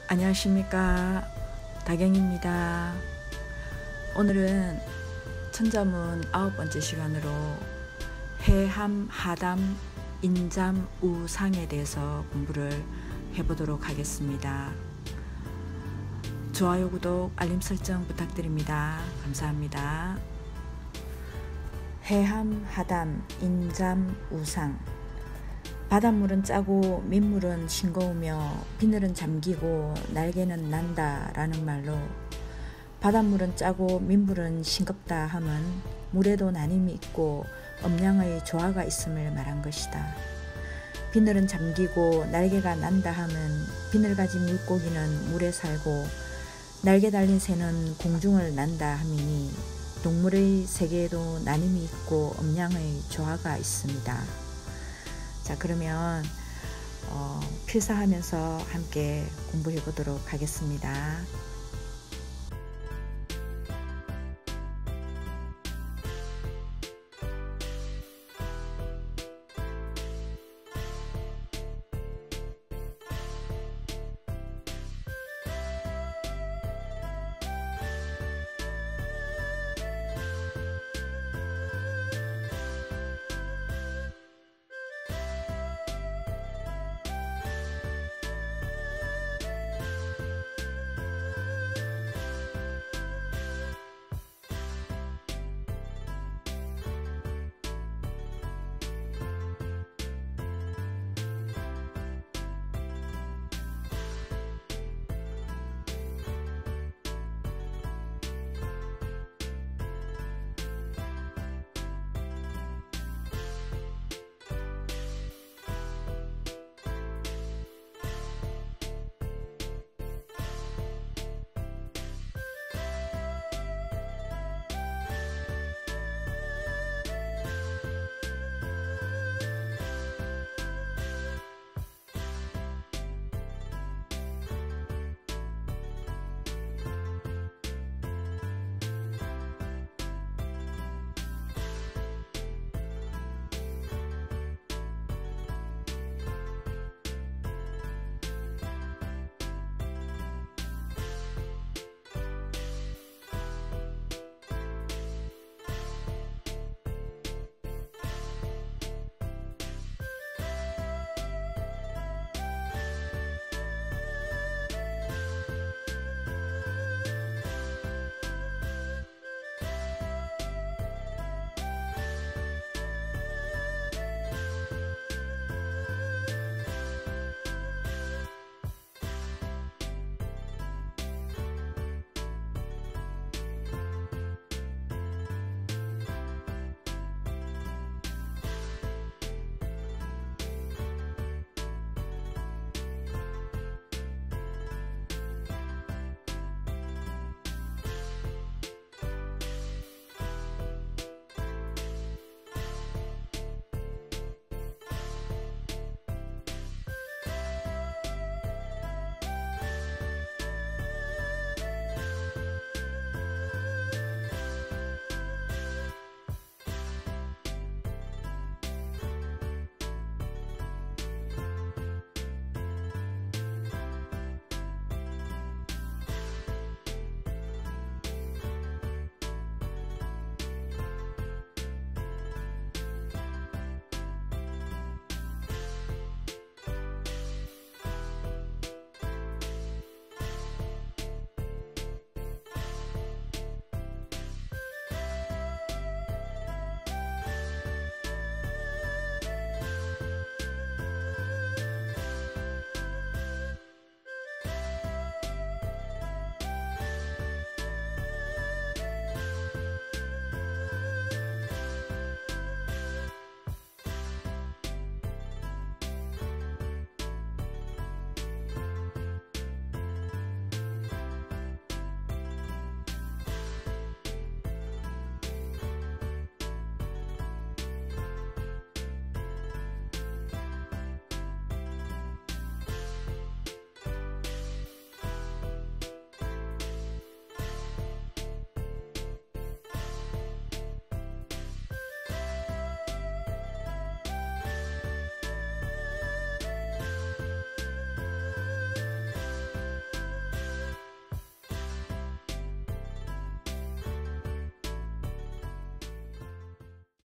안녕하십니까, 다경입니다. 오늘은 천자문 9번째 시간으로 해함, 하담, 인잠, 우상에 대해서 공부를 해보도록 하겠습니다. 좋아요, 구독, 알림 설정 부탁드립니다. 감사합니다. 해함, 하담, 인잠, 우상. 바닷물은 짜고 민물은 싱거우며 비늘은 잠기고 날개는 난다 라는 말로 바닷물은 짜고 민물은 싱겁다 함은 물에도 나님이 있고 음양의 조화가 있음을 말한 것이다. 비늘은 잠기고 날개가 난다 함은 비늘 가진 물고기는 물에 살고 날개 달린 새는 공중을 난다 함이니 동물의 세계에도 나님이 있고 음양의 조화가 있습니다. 자, 그러면 필사하면서 함께 공부해 보도록 하겠습니다.